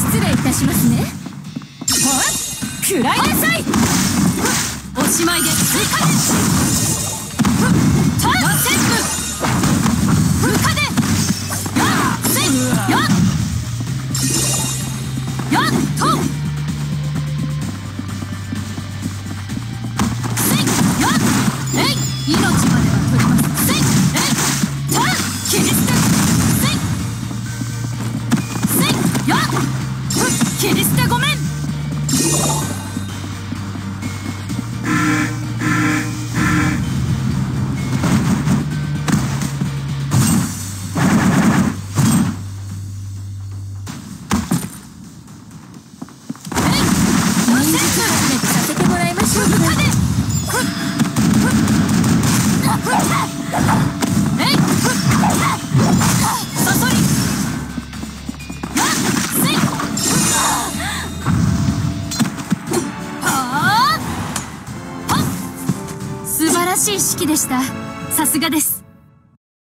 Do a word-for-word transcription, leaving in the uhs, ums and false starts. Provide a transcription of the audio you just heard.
失礼いたしますね。はっ、食らいなさい。おしまいです。追加です。ターンセットムカデヤッセイヤッヤットセイヤッえい命までは取ります。セイえいターンキリステセイセイヤッキリステごめん。素晴らしい指揮でした。さすがです。